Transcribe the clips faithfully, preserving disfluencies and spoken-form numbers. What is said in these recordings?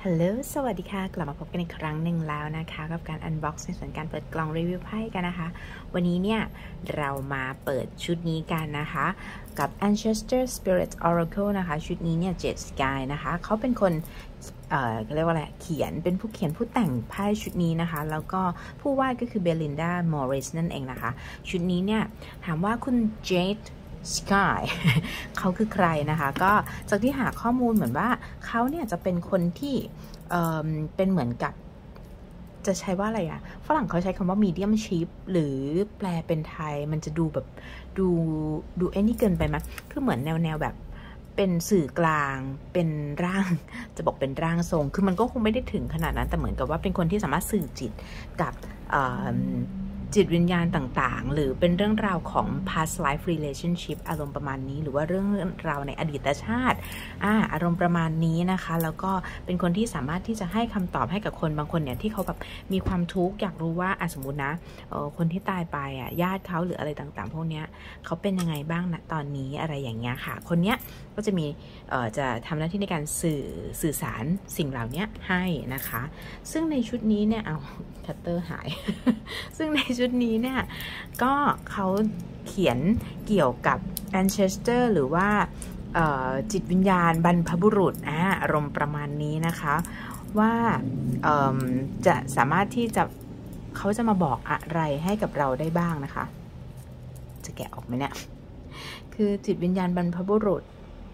ฮัลโหลสวัสดีค่ะกลับมาพบกันอีกครั้งหนึ่งแล้วนะคะกับการ unbox ในส่วนการเปิดกล่องรีวิวไพ่กันนะคะวันนี้เนี่ยเรามาเปิดชุดนี้กันนะคะกับ Ancestor Spirit Oracle นะคะชุดนี้เนี่ย Jade Sky นะคะเขาเป็นคนเอ่อเรียกว่าอะไรเขียนเป็นผู้เขียนผู้แต่งไพ่ชุดนี้นะคะแล้วก็ผู้วาดก็คือเบลินดามอริสนั่นเองนะคะชุดนี้เนี่ยถามว่าคุณ Jade Sky เขาคือใครนะคะก็จากที่หาข้อมูลเหมือนว่าเขาเนี่ยจะเป็นคนที่เอ่อเป็นเหมือนกับจะใช้ว่าอะไรอะฝรั่งเขาใช้คำว่า medium ship หรือแปลเป็นไทยมันจะดูแบบดูดูไอ้นี่เกินไปไหมคือเหมือนแนวแนวแบบเป็นสื่อกลางเป็นร่างจะบอกเป็นร่างทรงคือมันก็คงไม่ได้ถึงขนาดนั้นแต่เหมือนกับว่าเป็นคนที่สามารถสื่อจิตกับจิตวิญญาณต่างๆหรือเป็นเรื่องราวของ past life relationship อารมณ์ประมาณนี้หรือว่าเรื่องราวในอดีตชาติอ่าอารมณ์ประมาณนี้นะคะแล้วก็เป็นคนที่สามารถที่จะให้คำตอบให้กับคนบางคนเนี่ยที่เขาแบบมีความทุกข์อยากรู้ว่าอ่ะสมมตินะเออคนที่ตายไปอ่ะญาติเขาหรืออะไรต่างๆพวกเนี้ยเขาเป็นยังไงบ้างณตอนนี้อะไรอย่างเงี้ยค่ะคนเนี้ยก็จะมีเอ่อจะทำหน้าที่ในการสื่อสื่อสารสิ่งเหล่านี้ให้นะคะซึ่งในชุดนี้เนี่ยเอาคัตเตอร์หาย ซึ่งในชุดนี้เนี่ยก็เขาเขียนเกี่ยวกับ Ancestor หรือว่าจิตวิญญาณบรรพบุรุษอ่าอารมณ์ประมาณนี้นะคะว่าจะสามารถที่จะเขาจะมาบอกอะไรให้กับเราได้บ้างนะคะจะแกะออกไหมเนี่ยคือจิตวิญญาณบรรพบุรุษ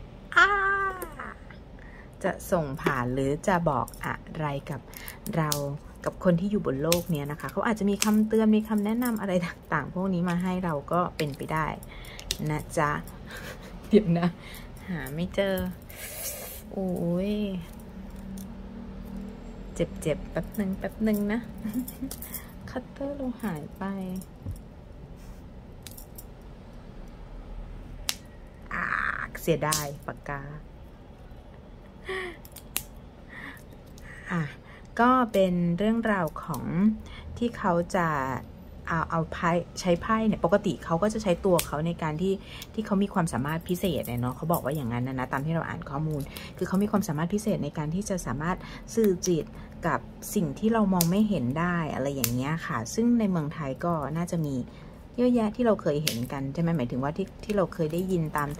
จะส่งผ่านหรือจะบอกอะไรกับเรากับคนที่อยู่บนโลกนี้นะคะเขาอาจจะมีคำเตือนมีคำแนะนำอะไรต่างๆพวกนี้มาให้เราก็เป็นไปได้นะจ๊ะเดี๋ยวนะหาไม่เจอโอ้ยเจ็บๆแป๊บหนึ่งแป๊บหนึ่งนะคัตเตอร์เราหายไปอ่าเสียดายปากกาอ่ะก็เป็นเรื่องราวของที่เขาจะเอาเอาไพ่ใช้ไพ่เนี่ยปกติเขาก็จะใช้ตัวเขาในการที่ที่เขามีความสามารถพิเศษเนาะเขาบอกว่าอย่างนั้นนะนะตามที่เราอ่านข้อมูลคือเขามีความสามารถพิเศษในการที่จะสามารถสื่อจิตกับสิ่งที่เรามองไม่เห็นได้อะไรอย่างเงี้ยค่ะซึ่งในเมืองไทยก็น่าจะมีเยอะแยะที่เราเคยเห็นกันใช่ไหมหมายถึงว่าที่ที่เราเคยได้ยินตาม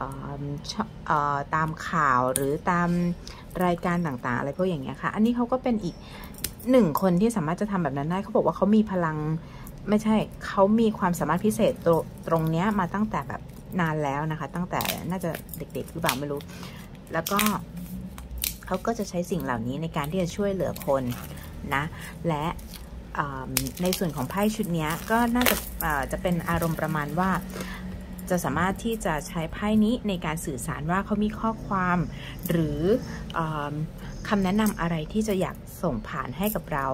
ตามข่าวหรือตามรายการต่างๆอะไรพวกอย่างเงี้ยค่ะอันนี้เขาก็เป็นอีกหนึ่งคนที่สามารถจะทำแบบนั้นได้เขาบอกว่าเขามีพลังไม่ใช่เขามีความสามารถพิเศษตรตรงเนี้ยมาตั้งแต่แบบนานแล้วนะคะตั้งแต่น่าจะเด็กๆหรือเปล่าไม่รู้แล้วก็เขาก็จะใช้สิ่งเหล่านี้ในการที่จะช่วยเหลือคนนะและในส่วนของไพ่ชุดนี้ก็น่าจะจะเป็นอารมณ์ประมาณว่าจะสามารถที่จะใช้ไพ่นี้ในการสื่อสารว่าเขามีข้อความหรือคำแนะนำอะไรที่จะอยากส่งผ่านให้กับเรา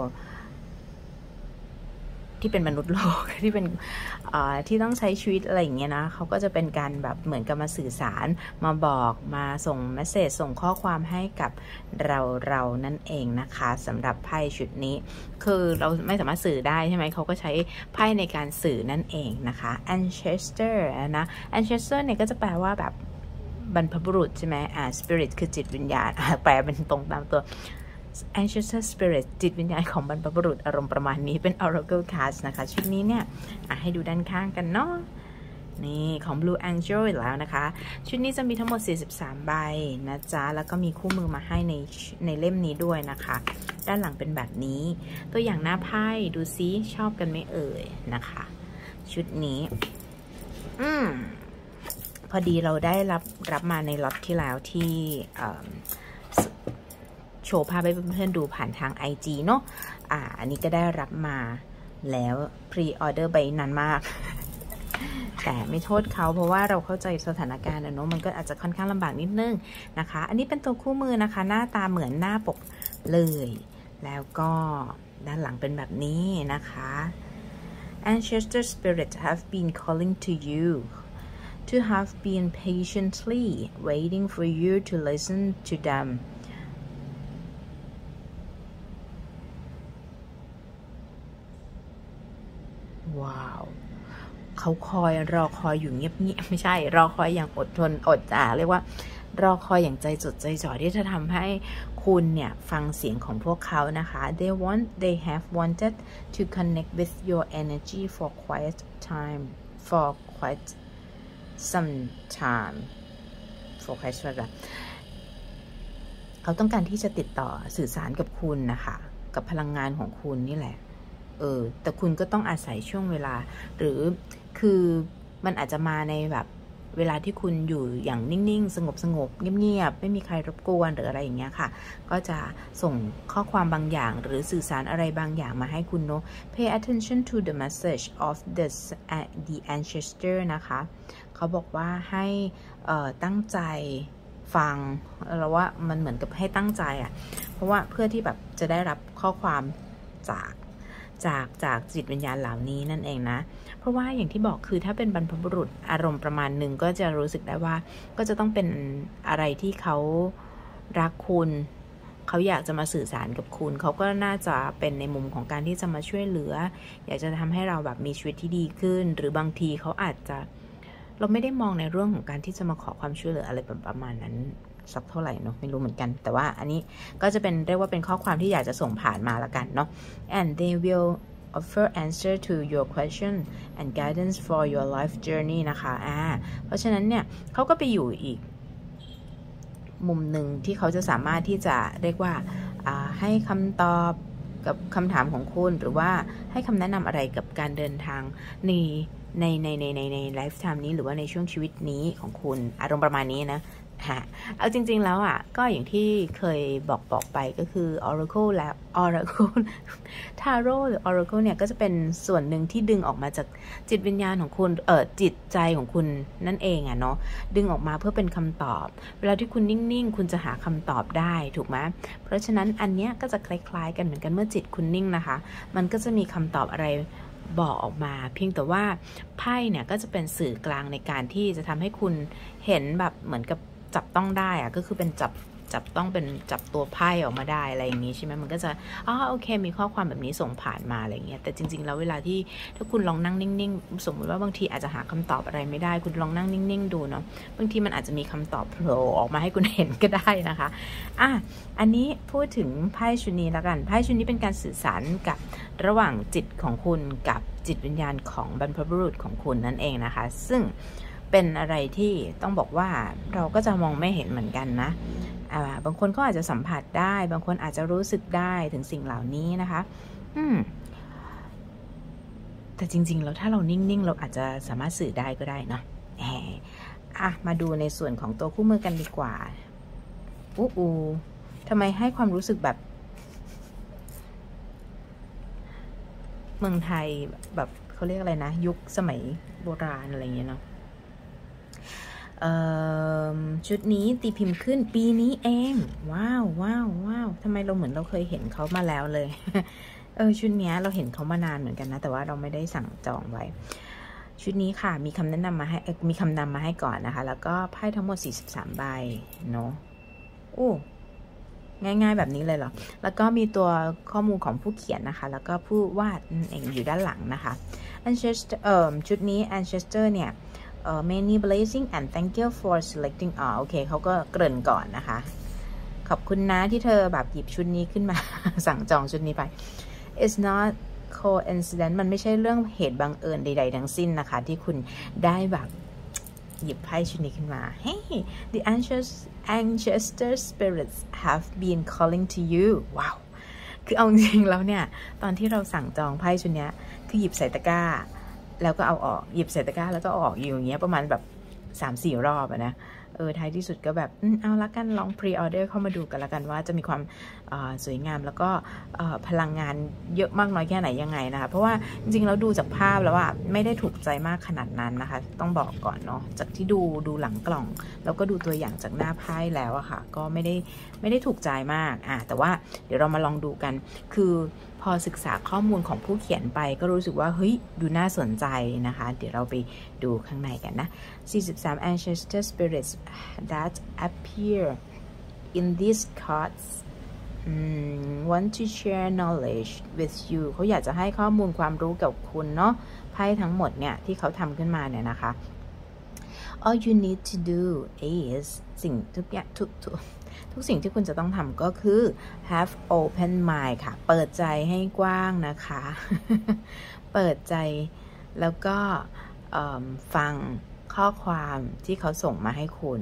ที่เป็นมนุษย์โลกที่เป็นที่ต้องใช้ชีวิตอะไรอย่างเงี้ยนะเขาก็จะเป็นการแบบเหมือนกับมาสื่อสารมาบอกมาส่งเมสเสจส่งข้อความให้กับเราเรานั่นเองนะคะสำหรับไพ่ชุดนี้คือเราไม่สามารถสื่อได้ใช่ไหมเขาก็ใช้ไพ่ในการสื่อนั่นเองนะคะ Ancestor นะ Ancestor เนี่ยก็จะแปลว่าแบบบรรพบุรุษใช่ไหมอ่า Spirit คือจิตวิญญาณแปลเป็นตรงตามตัวAncestor Spirit จิตวิญญาณของบรรพบุรุษอารมณ์ประมาณนี้เป็น Oracle Card นะคะชุดนี้เนี่ยให้ดูด้านข้างกันเนาะนี่ของ Blue Angel อีกแล้วนะคะชุดนี้จะมีทั้งหมดสี่สิบสามใบนะจ๊ะแล้วก็มีคู่มือมาให้ในในเล่มนี้ด้วยนะคะด้านหลังเป็นแบบนี้ตัวอย่างหน้าไพ่ดูซิชอบกันไหมเอ่ยนะคะชุดนี้อืมพอดีเราได้รับรับมาในล็อตที่แล้วที่โชว์ภาพให้เพื่อนๆดูผ่านทาง ไอ จี เนาะอ่าอันนี้ก็ได้รับมาแล้วพรีออเดอร์ไปนานมาก แต่ไม่โทษเขาเพราะว่าเราเข้าใจสถานการณ์นะเนาะมันก็อาจจะค่อนข้างลำบากนิดนึงนะคะอันนี้เป็นตัวคู่มือนะคะหน้าตาเหมือนหน้าปกเลยแล้วก็ด้านหลังเป็นแบบนี้นะคะ Ancestor Spirits have been calling to you to have been patiently waiting for you to listen to themว้าวเขาคอยรอคอยอยู่เงียบๆไม่ใช่รอคอยอย่างอดทนอดอ่าเรียกว่ารอคอยอย่างใจจดใจจ่อที่จะทำให้คุณเนี่ยฟังเสียงของพวกเขานะคะ they want they have wanted to connect with your energy for quite time for quite some time for quite some time เขาต้องการที่จะติดต่อสื่อสารกับคุณนะคะกับพลังงานของคุณนี่แหละเออแต่คุณก็ต้องอาศัยช่วงเวลาหรือคือมันอาจจะมาในแบบเวลาที่คุณอยู่อย่างนิ่งๆสงบสงบเงียบๆไม่มีใครรบกวนหรืออะไรอย่างเงี้ยค่ะก็จะส่งข้อความบางอย่างหรือสื่อสารอะไรบางอย่างมาให้คุณเนาะ pay attention to the message of the the ancestor นะคะเขาบอกว่าให้ตั้งใจฟังเราว่ามันเหมือนกับให้ตั้งใจอ่ะเพราะว่าเพื่อที่แบบจะได้รับข้อความจากจากจากจิตวิญญาณเหล่านี้นั่นเองนะเพราะว่าอย่างที่บอกคือถ้าเป็นบรรพบุรุษอารมณ์ประมาณหนึ่งก็จะรู้สึกได้ว่าก็จะต้องเป็นอะไรที่เขารักคุณเขาอยากจะมาสื่อสารกับคุณเขาก็น่าจะเป็นในมุมของการที่จะมาช่วยเหลืออยากจะทำให้เราแบบมีชีวิตที่ดีขึ้นหรือบางทีเขาอาจจะเราไม่ได้มองในเรื่องของการที่จะมาขอความช่วยเหลืออะไรประมาณนั้นสักเท่าไหร่เนาะไม่รู้เหมือนกันแต่ว่าอันนี้ก็จะเป็นเรียกว่าเป็นข้อความที่อยากจะส่งผ่านมาละกันเนาะ and they will offer answer to your question and guidance for your life journey นะคะอ่าเพราะฉะนั้นเนี่ยเขาก็ไปอยู่อีกมุมหนึ่งที่เขาจะสามารถที่จะเรียกว่าอ่าให้คำตอบกับคำถามของคุณหรือว่าให้คำแนะนำอะไรกับการเดินทางในในในในในในไลฟ์ไทม์นี้หรือว่าในช่วงชีวิตนี้ของคุณอารมณ์ประมาณนี้นะฮะเอาจริงๆแล้วอ่ะก็อย่างที่เคยบอกบอกไปก็คือ Oracle และ Oracle Tarot หรือ Oracle เนี่ยก็จะเป็นส่วนหนึ่งที่ดึงออกมาจากจิตวิญญาณของคุณเออจิตใจของคุณนั่นเองอ่ะเนาะดึงออกมาเพื่อเป็นคำตอบเวลาที่คุณนิ่งๆคุณจะหาคำตอบได้ถูกไหมเพราะฉะนั้นอันเนี้ยก็จะคล้ายๆกันเหมือนกันเมื่อจิตคุณนิ่งนะคะมันก็จะมีคำตอบอะไรบอกออกมาเพียงแต่ว่าไพ่เนี่ยก็จะเป็นสื่อกลางในการที่จะทำให้คุณเห็นแบบเหมือนกับจับต้องได้อะก็คือเป็นจับจับต้องเป็นจับตัวไพ่ออกมาได้อะไรอย่างนี้ใช่ไหมมันก็จะอ๋อโอเคมีข้อความแบบนี้ส่งผ่านมาอะไรเงี้ยแต่จริงๆแล้วเวลาที่ถ้าคุณลองนั่งนิ่งๆสมมติว่าบางทีอาจจะหาคำตอบอะไรไม่ได้คุณลองนั่งนิ่งๆดูเนาะบางทีมันอาจจะมีคำตอบโผล่ออกมาให้คุณเห็นก็ได้นะคะอ่ะอันนี้พูดถึงไพ่ชุดนี้แล้วกันไพ่ชุดนี้เป็นการสื่อสารกับระหว่างจิตของคุณกับจิตวิญญาณของบรรพบุรุษของคุณนั่นเองนะคะซึ่งเป็นอะไรที่ต้องบอกว่าเราก็จะมองไม่เห็นเหมือนกันนะอ่าบางคนก็อาจจะสัมผัสได้บางคนอาจจะรู้สึกได้ถึงสิ่งเหล่านี้นะคะอืมแต่จริงๆแล้วถ้าเรานิ่งๆเราอาจจะสามารถสื่อได้ก็ได้เนาะแหมอ่ะมาดูในส่วนของตัวคู่มือกันดีกว่าอู้อูทำไมให้ความรู้สึกแบบเมืองไทยแบบเขาเรียกอะไรนะยุคสมัยโบราณอะไรอย่างเงี้ยเนาะชุดนี้ตีพิมพ์ขึ้นปีนี้เองว้าวว้าวว้าวทำไมเราเหมือนเราเคยเห็นเขามาแล้วเลย เออชุดนี้เราเห็นเขามานานเหมือนกันนะแต่ว่าเราไม่ได้สั่งจองไว้ชุดนี้ค่ะมีคำแนะนำมาให้มีคำนำมาให้ก่อนนะคะแล้วก็ไพ่ทั้งหมดสี่สิบสามใบเนาะโอ้ง่ายๆแบบนี้เลยเหรอแล้วก็มีตัวข้อมูลของผู้เขียนนะคะแล้วก็ผู้วาดเองอยู่ด้านหลังนะคะ Ancestor เอ่อชุดนี้ Ancestor เนี่ยUh, many blessing and thank you for selecting อ๋อโอเคเขาก็เกริ่นก่อนนะคะขอบคุณนะที่เธอแบบหยิบชุดนี้ขึ้นมา สั่งจองชุดนี้ไป it's not coincidence มันไม่ใช่เรื่องเหตุบังเอิญใดๆทั้งสิ้นนะคะที่คุณได้แบบหยิบไพ่ชุดนี้ขึ้นมา hey the ancestor spirits have been calling to you ว้าวคือเอาจริงๆแล้วเนี่ยตอนที่เราสั่งจองไพ่ชุดนี้คือหยิบใส่ตะกร้าแล้วก็เอาออกหยิบใส่ตะกร้าแล้วก็ออกอยู่อย่างเงี้ยประมาณแบบ สามสี่รอบอะนะเออท้ายที่สุดก็แบบเอาละกันลองพรีออเดอร์เข้ามาดูกันละกันว่าจะมีความสวยงามแล้วก็พลังงานเยอะมากน้อยแค่ไหนยังไงนะคะเพราะว่าจริงๆแล้วดูจากภาพแล้วว่าไม่ได้ถูกใจมากขนาดนั้นนะคะต้องบอกก่อนเนาะจากที่ดูดูหลังกล่องแล้วก็ดูตัวอย่างจากหน้าไพ่แล้วอะค่ะก็ไม่ได้ไม่ได้ถูกใจมากอ่ะแต่ว่าเดี๋ยวเรามาลองดูกันคือพอศึกษาข้อมูลของผู้เขียนไปก็รู้สึกว่าเฮ้ยดูน่าสนใจนะคะเดี๋ยวเราไปดูข้างในกันนะสี่สิบสาม ancestor spirits that appear in these cards um, want to share knowledge with you เขาอยากจะให้ข้อมูลความรู้กับคุณเนาะไพ่ทั้งหมดเนี่ยที่เขาทำขึ้นมาเนี่ยนะคะ all you need to do is สิ่งทุกอย่างทุกทุกทุกสิ่งที่คุณจะต้องทำก็คือ have open mind ค่ะเปิดใจให้กว้างนะคะ เปิดใจแล้วก็ฟังข้อความที่เขาส่งมาให้คุณ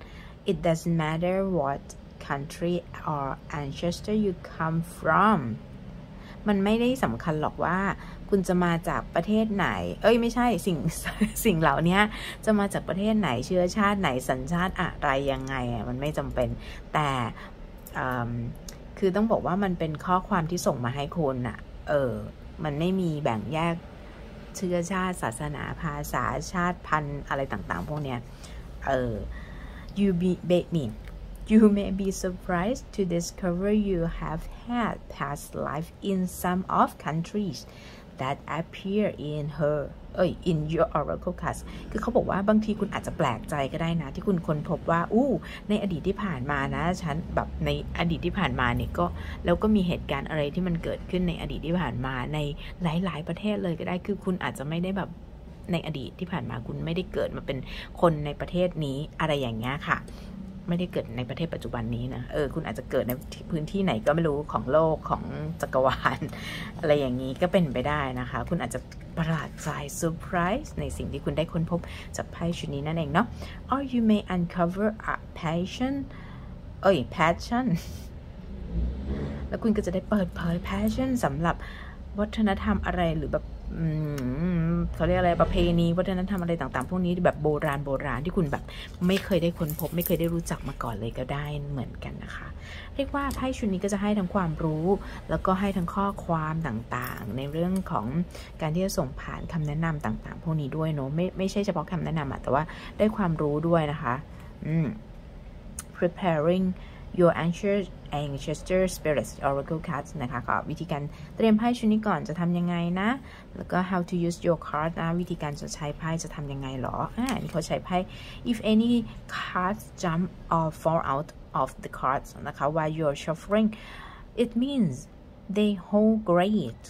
It doesn't matter what country or ancestor you come from มันไม่ได้สำคัญหรอกว่าคุณจะมาจากประเทศไหนเอ้ยไม่ใช่สิ่งสิ่งเหล่านี้จะมาจากประเทศไหนเชื้อชาติไหนสัญชาติอะไรยังไงมันไม่จำเป็นแต่คือต้องบอกว่ามันเป็นข้อความที่ส่งมาให้คุณอะเออมันไม่มีแบ่งแยกเชื้อชาติศาสนาภาษาชาติพันธุ์อะไรต่างๆพวกเนี้ยเออ you be me you may be surprised to discover you have had past life in some of countries that appear in her เอ้ย in your oracle card คือเขาบอกว่าบางทีคุณอาจจะแปลกใจก็ได้นะที่คุณค้นพบว่าอู้ในอดีตที่ผ่านมานะฉันแบบในอดีตที่ผ่านมาเนี่ยก็แล้วก็มีเหตุการณ์อะไรที่มันเกิดขึ้นในอดีตที่ผ่านมาในหลายๆประเทศเลยก็ได้คือคุณอาจจะไม่ได้แบบในอดีตที่ผ่านมาคุณไม่ได้เกิดมาเป็นคนในประเทศนี้อะไรอย่างเงี้ยค่ะไม่ได้เกิดในประเทศปัจจุบันนี้นะเออคุณอาจจะเกิดในพื้นที่ไหนก็ไม่รู้ของโลกของจักรวาล อะไรอย่างนี้ก็เป็นไปได้นะคะคุณอาจจะประหลาดใจเซอร์ไพรส์ในสิ่งที่คุณได้ค้นพบจากไพ่ชุดนี้นั่นเองเนาะ or you may uncover a passion เอ้ย passion แล้วคุณก็จะได้เปิดเผย passion สำหรับวัฒนธรรมอะไรหรือแบบเขาเรียกอะไรประเพณีวัฒนธรรมอะไรต่างๆพวกนี้แบบโบราณโบราณที่คุณแบบไม่เคยได้ค้นพบไม่เคยได้รู้จักมาก่อนเลยก็ได้เหมือนกันนะคะเรียกว่าไพ่ชุดนี้ก็จะให้ทั้งความรู้แล้วก็ให้ทั้งข้อความต่างๆในเรื่องของการที่จะส่งผ่านคำแนะนำต่างๆพวกนี้ด้วยเนาะไม่ไม่ใช่เฉพาะคำแนะนำอะแต่ว่าได้ความรู้ด้วยนะคะอืม preparing your ancestor spirits oracle cards นะคะก็วิธีการเตรียมไพ่ชุดนี้ก่อนจะทำยังไงนะแล้วก็ how to use your card นะวิธีการจะใช้ไพ่จะทำยังไงหรออ่านี่เขาใช้ไพ่ if any cards jump or fall out of the cards นะคะ while you're shuffling it means they hold great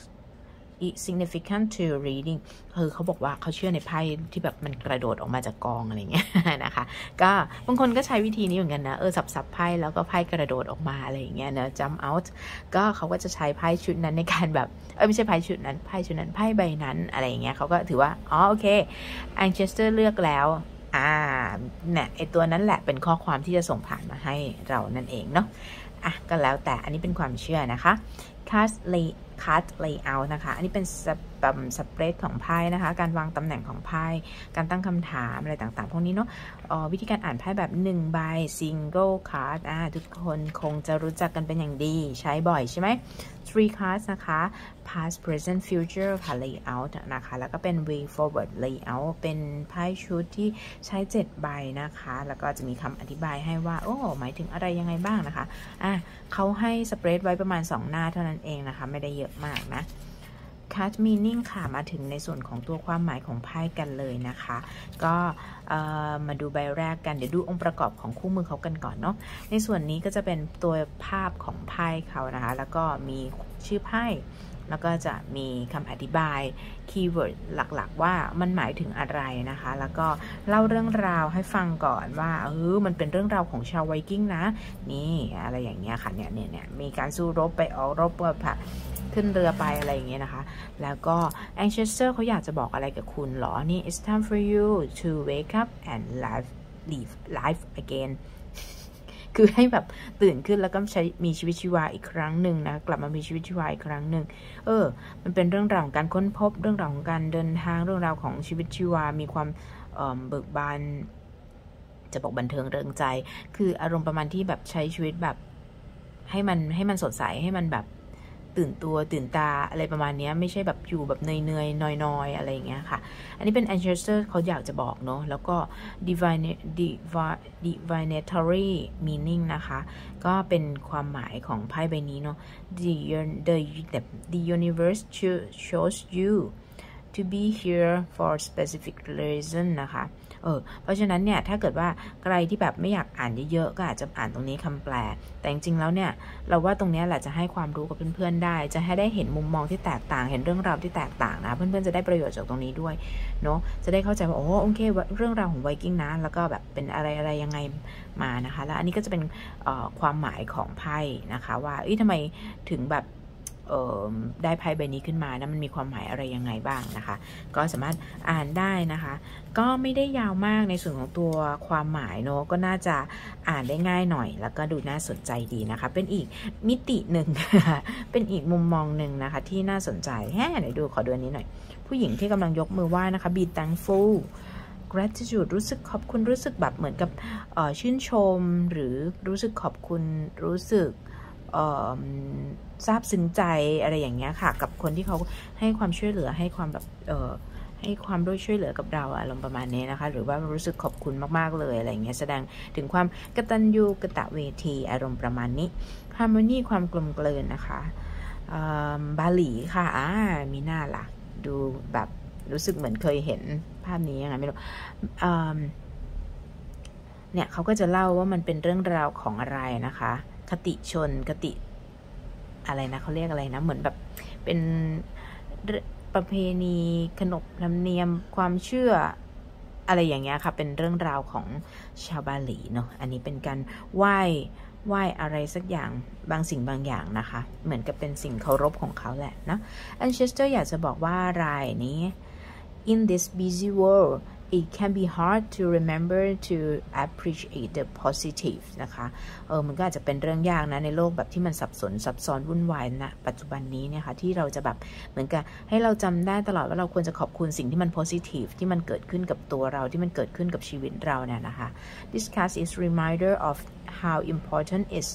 significant to reading คือเขาบอกว่าเขาเชื่อในไพ่ที่แบบมันกระโดดออกมาจากกองอะไรเงี้ยนะคะก็บางคนก็ใช้วิธีนี้เหมือนกันนะเออสับสับไพ่แล้วก็ไพ่กระโดดออกมาอะไรอย่างเงี้ยเนอะ jump out ก็เขาก็จะใช้ไพ่ชุดนั้นในการแบบเออไม่ใช่ไพ่ชุดนั้นไพ่ชุดนั้นไพ่ใบนั้นอะไรอย่างเงี้ยเขาก็ถือว่าอ๋อโอเค Ancestor เลือกแล้วอ่าเนี่ยไอตัวนั้นแหละเป็นข้อความที่จะส่งผ่านมาให้เรานั่นเองเนาะอ่ะก็แล้วแต่อันนี้เป็นความเชื่อนะคะ card lay card layout นะคะอันนี้เป็นสเปรดของไพ่นะคะการวางตำแหน่งของไพ่การตั้งคำถามอะไรต่างๆพวกนี้เนาะวิธีการอ่านไพ่แบบหนึ่งใบ single card อ่าทุกคนคงจะรู้จักกันเป็นอย่างดีใช้บ่อยใช่ไหม three cards นะคะ past present future ค่ะ layout นะคะแล้วก็เป็น way forward layout เป็นไพ่ชุดที่ใช้เจ็ดใบนะคะแล้วก็จะมีคำอธิบายให้ว่าโอ้หมายถึงอะไรยังไงบ้างนะคะอ่ะเขาให้สเปรดไว้ประมาณสองหน้าเท่านั้นเองนะคะไม่ได้เยอะมากนะ card meaning ค่ะมาถึงในส่วนของตัวความหมายของไพ่กันเลยนะคะก็มาดูใบแรกกันเดี๋ยวดูองค์ประกอบของคู่มือเขากันก่อนเนาะในส่วนนี้ก็จะเป็นตัวภาพของไพ่เขานะคะแล้วก็มีชื่อไพ่แล้วก็จะมีคำอธิบายคีย์เวิร์ดหลักๆว่ามันหมายถึงอะไรนะคะแล้วก็เล่าเรื่องราวให้ฟังก่อนว่าเออมันเป็นเรื่องราวของชาวไวกิ้งนะนี่อะไรอย่างเงี้ยค่ะเนี่ยเนี่ยเนี่ยมีการสู้รบไปออกรบเปิดผ่าขึ้นเรือไปอะไรอย่างเงี้ยนะคะแล้วก็ Ancestor เขาอยากจะบอกอะไรกับคุณหรอนี่ it's time for you to wake up and live live life again คือให้แบบตื่นขึ้นแล้วก็ใช้มีชีวิตชีวาอีกครั้งหนึ่งนะกลับมามีชีวิตชีวาอีกครั้งหนึ่งเออมันเป็นเรื่องราวของการค้นพบเรื่องราวของการเดินทางเรื่องราวของชีวิตชีวามีความเอ่อเบิกบานจะบอกบันเทิงเริงใจคืออารมณ์ประมาณที่แบบใช้ชีวิตแบบให้มันให้มันสดใสให้มันแบบตื่นตัวตื่นตาอะไรประมาณนี้ไม่ใช่แบบอยู่แบบเหนื่อยๆน้อยๆอะไรอย่างเงี้ยค่ะอันนี้เป็น Ancestor เขาอยากจะบอกเนาะแล้วก็ divine divinatory meaning นะคะก็เป็นความหมายของไพ่ใบนี้เนาะ the the the universe shows you to be here for specific reason นะคะเออเพราะฉะนั้นเนี่ยถ้าเกิดว่าใครที่แบบไม่อยากอ่านเยอะๆก็อาจจะอ่านตรงนี้คำแปลแต่จริงๆแล้วเนี่ยเราว่าตรงนี้แหละจะให้ความรู้กับเพื่อนๆได้จะให้ได้เห็นมุมมองที่แตกต่างเห็นเรื่องราวที่แตกต่างนะเพื่อนๆจะได้ประโยชน์จากตรงนี้ด้วยเนาะจะได้เข้าใจว่าโอ้โอเคเรื่องราวของไวกิ้งนะแล้วก็แบบเป็นอะไรอะไรยังไงมานะคะแล้วอันนี้ก็จะเป็นความหมายของไพ่นะคะว่าเอ้ยทำไมถึงแบบได้ไพ่ใบนี้ขึ้นมานะมันมีความหมายอะไรยังไงบ้างนะคะก็สามารถอ่านได้นะคะก็ไม่ได้ยาวมากในส่วนของตัวความหมายเนาะก็น่าจะอ่านได้ง่ายหน่อยแล้วก็ดูน่าสนใจดีนะคะเป็นอีกมิติหนึ่ง เป็นอีกมุมมองหนึ่งนะคะที่น่าสนใจแฮ่ไหนดูขอดูอันนี้หน่อยผู้หญิงที่กำลังยกมือไหว้นะคะ be thankful gratitude รู้สึกขอบคุณรู้สึกแบบเหมือนกับชื่นชมหรือรู้สึกขอบคุณรู้สึกซาบซึ้งใจอะไรอย่างเงี้ยค่ะกับคนที่เขาให้ความช่วยเหลือให้ความแบบเออให้ความด้วยช่วยเหลือกับเราอารมณ์ประมาณนี้นะคะหรือว่ารู้สึกขอบคุณมากๆเลยอะไรอย่างเงี้ยแสดงถึงความกตัญญูกตเวทีอารมณ์ประมาณนี้ harmony ความกลมเกลื่อนนะคะบาหลีค่ะอ่ามีหน้าล่ะดูแบบรู้สึกเหมือนเคยเห็นภาพนี้ยังไงไม่รู้เนี่ยเขาก็จะเล่าว่ามันเป็นเรื่องราวของอะไรนะคะคติชนคติอะไรนะเขาเรียกอะไรนะเหมือนแบบเป็นประเพณีขนบธรรมเนียมความเชื่ออะไรอย่างเงี้ยค่ะเป็นเรื่องราวของชาวบาหลีเนาะอันนี้เป็นการไหว้ไหว้อะไรสักอย่างบางสิ่งบางอย่างนะคะเหมือนกับเป็นสิ่งเคารพของเขาแหละนะอันเชสเตอร์อยากจะบอกว่ารายนี้ in this busy world it can be hard to remember to appreciate the positive นะคะเออมันก็อาจจะเป็นเรื่องยากนะในโลกแบบที่มันสับสนซับซ้อนวุ่นวายนะปัจจุบันนี้เนี่ยค่ะที่เราจะแบบเหมือนกับให้เราจำได้ตลอดว่าเราควรจะขอบคุณสิ่งที่มัน positive ที่มันเกิดขึ้นกับตัวเราที่มันเกิดขึ้นกับชีวิตเราเนี่ยนะคะ This card is reminder of how important is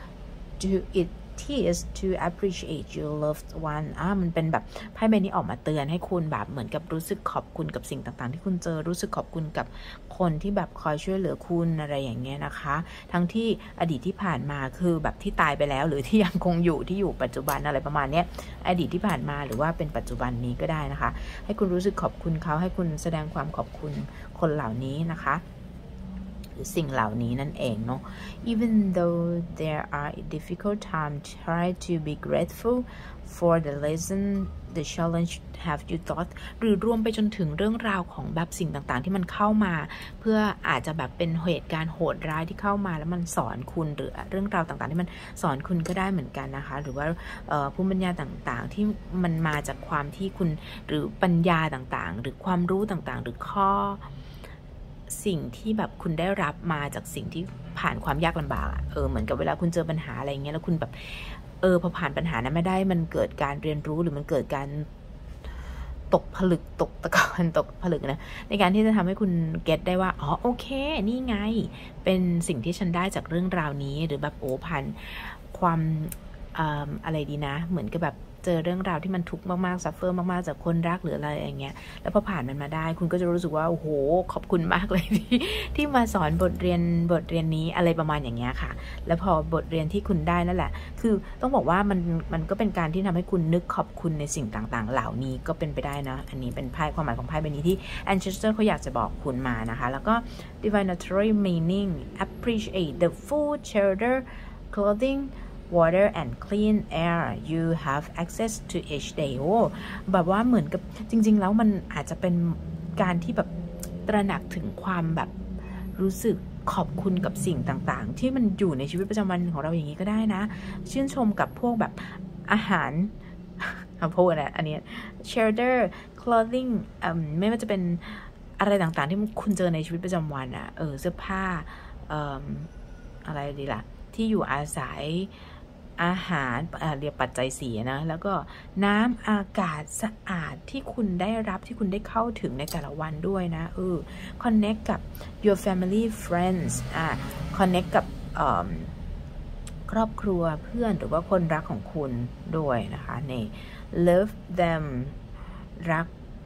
to it is to appreciate your loved one อ่ามันเป็นแบบไพ่ใบนี้ออกมาเตือนให้คุณแบบเหมือนกับรู้สึกขอบคุณกับสิ่งต่างๆที่คุณเจอรู้สึกขอบคุณกับคนที่แบบคอยช่วยเหลือคุณอะไรอย่างเงี้ยนะคะทั้งที่อดีตที่ผ่านมาคือแบบที่ตายไปแล้วหรือที่ยังคงอยู่ที่อยู่ปัจจุบันอะไรประมาณนี้อดีตที่ผ่านมาหรือว่าเป็นปัจจุบันนี้ก็ได้นะคะให้คุณรู้สึกขอบคุณเขาให้คุณแสดงความขอบคุณคนเหล่านี้นะคะสิ่งเหล่านี้นั่นเองเนาะ even though there are difficult times try to be grateful for the lesson the challenge have you thought หรือรวมไปจนถึงเรื่องราวของแบบสิ่งต่างๆที่มันเข้ามาเพื่ออาจจะแบบเป็นเหตุการณ์โหดร้ายที่เข้ามาแล้วมันสอนคุณหรือเรื่องราวต่างๆที่มันสอนคุณก็ได้เหมือนกันนะคะหรือว่าภูมิปัญญาต่างๆที่มันมาจากความที่คุณหรือปัญญาต่างๆหรือความรู้ต่างๆหรือข้อสิ่งที่แบบคุณได้รับมาจากสิ่งที่ผ่านความยากลำบากเออเหมือนกับเวลาคุณเจอปัญหาอะไรเงี้ยแล้วคุณแบบเออพอผ่านปัญหานั้นไม่ได้มันเกิดการเรียนรู้หรือมันเกิดการตกผลึกตกตะกอนตกผลึกนะในการที่จะทำให้คุณเก็ตได้ว่าอ๋อโอเคนี่ไงเป็นสิ่งที่ฉันได้จากเรื่องราวนี้หรือแบบโอ้ผ่านความอะไรดีนะเหมือนกับแบบเจอเรื่องราวที่มันทุกข์มากๆซัฟเฟอร์มากๆจากคนรักหรืออะไรอย่างเงี้ยแล้วพอผ่านมันมาได้คุณก็จะรู้สึกว่าโอ้โหขอบคุณมากเลยที่ที่มาสอนบทเรียนบทเรียนนี้อะไรประมาณอย่างเงี้ยค่ะแล้วพอบทเรียนที่คุณได้นั่นแหละคือต้องบอกว่ามันมันก็เป็นการที่ทำให้คุณนึกขอบคุณในสิ่งต่างๆเหล่านี้ก็เป็นไปได้นะอันนี้เป็นไพ่ความหมายของไพ่ใบนี้ที่แอนเชสเตอร์เขาอยากจะบอกคุณมานะคะแล้วก็ divinatory meaning appreciate the food shelter clothing water and clean air you have access to each day โอ้แบบว่าเหมือนกับจริงๆแล้วมันอาจจะเป็นการที่แบบตระหนักถึงความแบบรู้สึกขอบคุณกับสิ่งต่างๆที่มันอยู่ในชีวิตประจำวันของเราอย่างนี้ก็ได้นะชื่นชมกับพวกแบบอาหารเอาพูดนะอันนี้ shelter clothing ไม่ว่าจะเป็นอะไรต่างๆที่คุณเจอในชีวิตประจำวันอะเออเสื้อผ้าอะไรดีล่ะที่อยู่อาศัยอาหารเรียกปัจจัยสี่นะแล้วก็น้ำอากาศสะอาดที่คุณได้รับที่คุณได้เข้าถึงในแต่ละวันด้วยนะเออ connect กับ your family friends อ่า connect กับครอบครัวเพื่อนหรือว่าคนรักของคุณด้วยนะคะนี่ love them รัก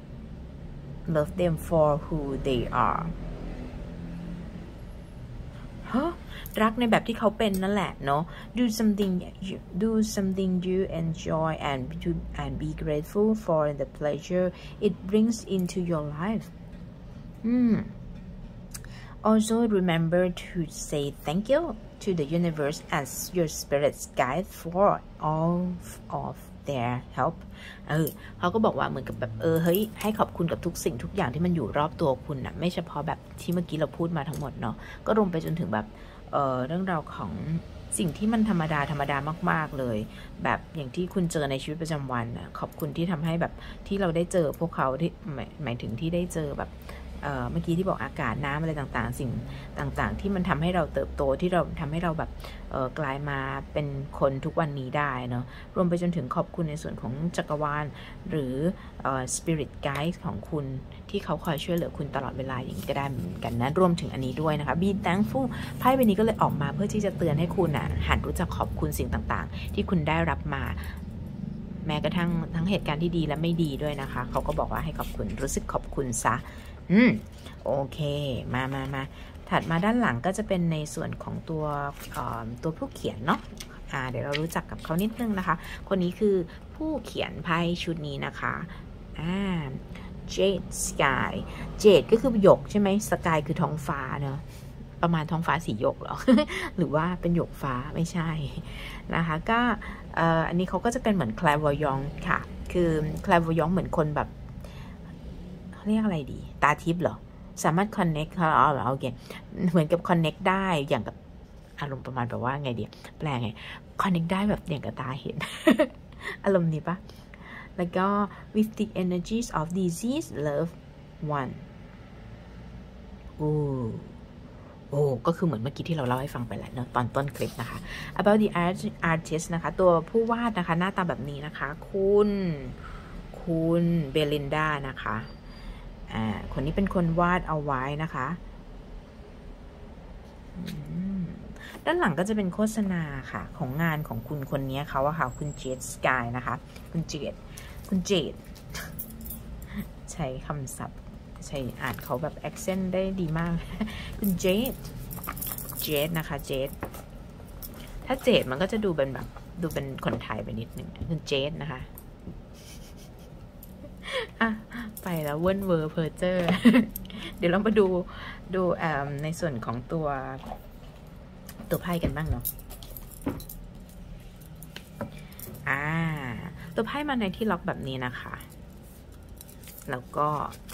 love them for who they are ฮะรักในแบบที่เขาเป็นนั่นแหละเนาะ do something do something you enjoy and to and be grateful for the pleasure it brings into your life อืม also remember to say thank you to the universe as your spirit's guide for all of their help เออเขาก็บอกว่าเหมือนกับแบบเออเฮ้ยให้ขอบคุณกับทุกสิ่งทุกอย่างที่มันอยู่รอบตัวคุณนะไม่เฉพาะแบบที่เมื่อกี้เราพูดมาทั้งหมดเนาะก็รวมไปจนถึงแบบเออเรื่องราวของสิ่งที่มันธรรมดาธรรมดามากๆเลยแบบอย่างที่คุณเจอในชีวิตประจำวันนะขอบคุณที่ทำให้แบบที่เราได้เจอพวกเขาที่หมายหมายถึงที่ได้เจอแบบเมื่อกี้ที่บอกอากาศน้ำอะไรต่างๆสิ่งต่างๆที่มันทำให้เราเติบโตที่เราทำให้เราแบบกลายมาเป็นคนทุกวันนี้ได้เนาะรวมไปจนถึงขอบคุณในส่วนของจักรวาลหรือ spirit guide ของคุณที่เขาคอยช่วยเหลือคุณตลอดเวลาอย่างนี้ก็ได้เหมือนกันนะรวมถึงอันนี้ด้วยนะคะ be thankful ไพ่ใบนี้ก็เลยออกมาเพื่อที่จะเตือนให้คุณอ่ะหัดรู้จักขอบคุณสิ่งต่างๆที่คุณได้รับมาแม้กระทั่งทั้งเหตุการณ์ที่ดีและไม่ดีด้วยนะคะเขาก็บอกว่าให้ขอบคุณรู้สึกขอบคุณซะอืมโอเคมามามาถัดมาด้านหลังก็จะเป็นในส่วนของตัวตัวผู้เขียนเนาะอ่าเดี๋ยวเรารู้จักกับเขานิดนึงนะคะคนนี้คือผู้เขียนไพ่ชุดนี้นะคะอ่า Jade Sky Jade ก็คือหยกใช่ไหม Sky คือท้องฟ้าเนาะประมาณท้องฟ้าสีหยกหรอ หรือว่าเป็นหยกฟ้าไม่ใช่นะคะก็อันนี้เขาก็จะเป็นเหมือน clairvoyant ค่ะคือ clairvoyant เหมือนคนแบบเรียกอะไรดีตาทิพย์เหรอสามารถ connect เขาอ๋อเหรอโอเคเหมือนกับ connect ได้อย่างกับอารมณ์ประมาณแบบว่าไงดีแปลไง connect ได้แบบอย่างกับตาเห็น อารมณ์นี้ปะแล้วก็ with the energies of disease love one โอ้โอ้ก็คือเหมือนเมื่อกี้ที่เราเล่าให้ฟังไปแล้วเนอะตอนต้นคลิปนะคะ about the artist นะคะตัวผู้วาดนะคะหน้าตาแบบนี้นะคะคุณคุณเบลินดานะคะอ่าคนนี้เป็นคนวาดเอาไว้นะคะด้านหลังก็จะเป็นโฆษณาค่ะของงานของคุณคนนี้เขาอะค่ะคุณเจดสกายนะคะคุณเจดคุณเจดใช้คำศัพท์ใช้อ่านเขาแบบ accent ได้ดีมาก คุณเจดเจดนะคะเจดถ้าเจดมันก็จะดูเป็นแบบดูเป็นคนไทยไปนิดนึงคุณเจดนะคะอ่ะไปแล้วเวิร์นเวอร์เพอร์เจอร์เดี๋ยวเรามาดูดูในส่วนของตัวตัวไพ่กันบ้างเนาะอ่าตัวไพ่มาในที่ล็อกแบบนี้นะคะแล้วก็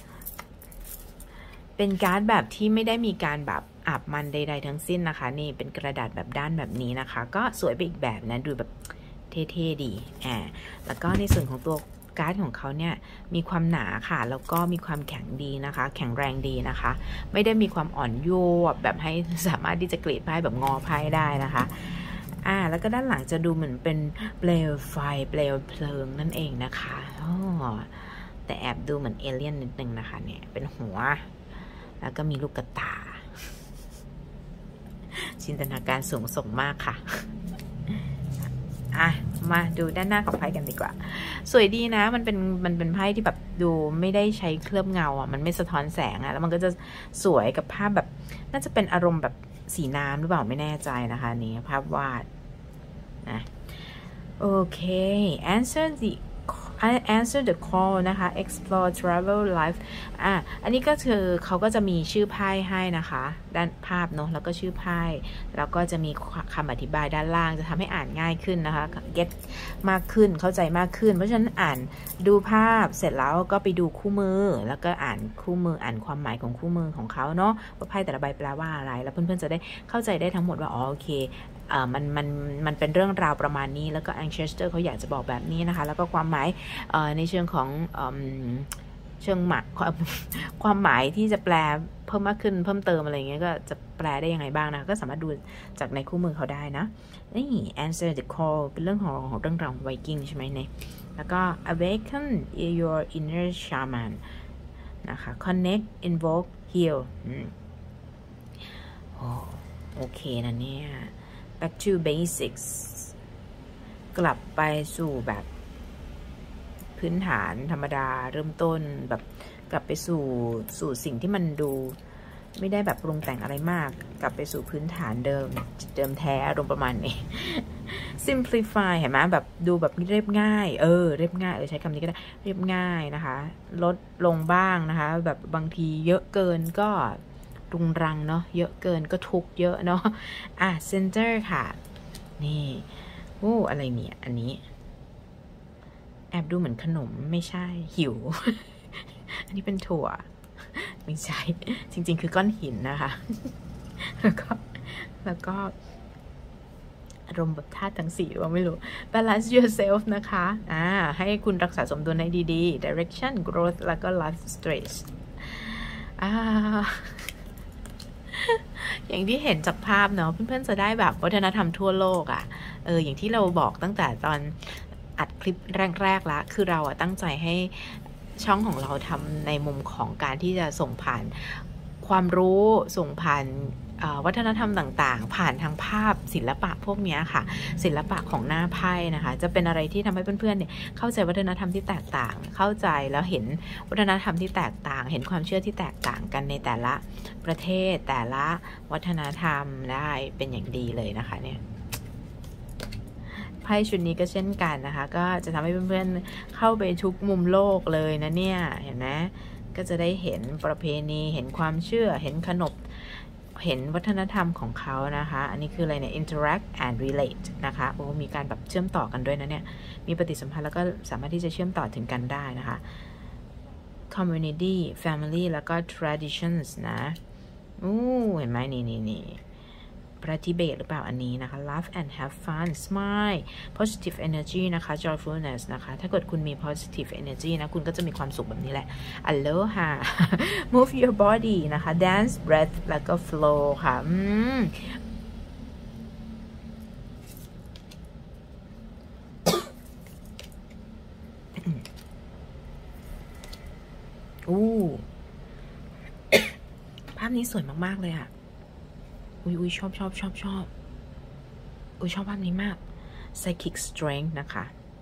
เป็นการ์ดแบบที่ไม่ได้มีการแบบอาบมันใดๆทั้งสิ้นนะคะนี่เป็นกระดาษแบบด้านแบบนี้นะคะก็สวยไปอีกแบบนะดูแบบเท่ๆดีอ่าแล้วก็ในส่วนของตัวการ์ดของเขาเนี่ยมีความหนาค่ะแล้วก็มีความแข็งดีนะคะแข็งแรงดีนะคะไม่ได้มีความอ่อนโยนแบบให้สามารถที่จะกรีดไพ่แบบงอไพ่ได้นะคะอ่าแล้วก็ด้านหลังจะดูเหมือนเป็นเปลวไฟเปลวเพลิงนั่นเองนะคะอ๋อแต่แอบดูเหมือนเอเลี่ยนนิดนึงนะคะเนี่ยเป็นหัวแล้วก็มีลูกกระตาจินตนาการสูงส่งมากค่ะอ่ะมาดูด้านหน้าของไพ่กันดีกว่าสวยดีนะมันเป็นมันเป็นไพ่ที่แบบดูไม่ได้ใช้เคลือบเงาอ่ะมันไม่สะท้อนแสงอ่ะแล้วมันก็จะสวยกับภาพแบบน่าจะเป็นอารมณ์แบบสีน้ำหรือเปล่าไม่แน่ใจนะคะนี่ภาพวาดนะโอเค answer the answer the call นะคะ explore travel life อ่ะอันนี้ก็คือเขาก็จะมีชื่อไพ่ให้นะคะด้านภาพเนาะแล้วก็ชื่อไพ่แล้วก็จะมีคำอธิบายด้านล่างจะทำให้อ่านง่ายขึ้นนะคะ get มากขึ้นเข้าใจมากขึ้นเพราะฉะนั้นอ่านดูภาพเสร็จแล้วก็ไปดูคู่มือแล้วก็อ่านคู่มืออ่านความหมายของคู่มือของเขาเนาะว่าไพ่แต่ละใบแปลว่าอะไรแล้วเพื่อนๆจะได้เข้าใจได้ทั้งหมดว่าอ๋อโอเคอ่ามันมันมันเป็นเรื่องราวประมาณนี้แล้วก็ Ancestor เขาอยากจะบอกแบบนี้นะคะแล้วก็ความหมายในเชิงของเชิงหมายความหมายที่จะแปลเพิ่มมากขึ้นเพิ่มเติมอะไรเงี้ยก็จะแปลได้ยังไงบ้างนะก็สามารถดูจากในคู่มือเขาได้นะนี่ answer the call เป็นเรื่องของของเรื่องราวของไวกิ้งใช่ไหมเนี่ยแล้วก็ awaken your inner shaman นะคะ connect invoke heal โอ้โอเคนะเนี่ย back to basics กลับไปสู่แบบพื้นฐานธรรมดาเริ่มต้นแบบกลับไปสู่สู่สิ่งที่มันดูไม่ได้แบบปรุงแต่งอะไรมากกลับไปสู่พื้นฐานเดิมเดิมแท้อารมณ์ประมาณนี้ simplify เห็นไหมแบบดูแบบเรียบง่ายเออเรียบง่ายเออใช้คำนี้ก็ได้เรียบง่ายนะคะลดลงบ้างนะคะแบบบางทีเยอะเกินก็รุงรังเนาะเยอะเกินก็ทุกเยอะเนาะอ่ะ center ค่ะนี่โอ้อะไรเนี่ยอันนี้แอบดูเหมือนขนมไม่ใช่หิว อันนี้เป็นถั่วไม่ใช่จริงๆคือก้อนหินนะคะแล้วก็แล้วก็อารมณ์แบบธาตุทั้งสี่หรือว่าไม่รู้ balance yourself นะคะอ่าให้คุณรักษาสมดุลให้ดีๆ direction growth แล้วก็ life stress อ่า อย่างที่เห็นจากภาพเนาะเพื่อนๆจะได้แบบวัฒนธรรมทั่วโลกอะ่ะเอออย่างที่เราบอกตั้งแต่ตอนอัดคลิปแรกๆละคือเราอะตั้งใจให้ช่องของเราทำในมุมของการที่จะส่งผ่านความรู้ส่งผ่านวัฒนธรรมต่างๆผ่านทางภาพศิลปะพวกนี้ค่ะศิลปะของหน้าไพ่นะคะจะเป็นอะไรที่ทำให้เพื่อนๆเนี่ยเข้าใจวัฒนธรรมที่แตกต่างเข้าใจแล้วเห็นวัฒนธรรมที่แตกต่างเห็นความเชื่อที่แตกต่างกันในแต่ละประเทศแต่ละวัฒนธรรมได้เป็นอย่างดีเลยนะคะเนี่ยไพ่ชุดนี้ก็เช่นกันนะคะก็จะทำให้เพื่อนๆเข้าไปทุกมุมโลกเลยนะเนี่ยเห็นไหมก็จะได้เห็นประเพณีเห็นความเชื่อเห็นขนบเห็นวัฒนธรรมของเขานะคะอันนี้คืออะไรเนี่ย interact and relate นะคะโอ้มีการแบบเชื่อมต่อกันด้วยนะเนี่ยมีปฏิสัมพันธ์แล้วก็สามารถที่จะเชื่อมต่อถึงกันได้นะคะ community family แล้วก็ traditions นะอู้เห็นไหมนี่นี่นี่ปฏิเบตหรือเปล่าอันนี้นะคะ laugh and have fun smile positive energy นะคะ joyfulness นะคะถ้าเกิดคุณมี positive energy นะคุณก็จะมีความสุขแบบนี้แหละ aloha move your body นะคะ dance breath แล้วก็ flow ค่ะอืมอู้ภาพนี้สวยมากๆเลยค่ะอุ้ยอุ้ยชอบชอบชอบชอบอุ้ยชอบภาพนี้มาก psychic strength นะคะ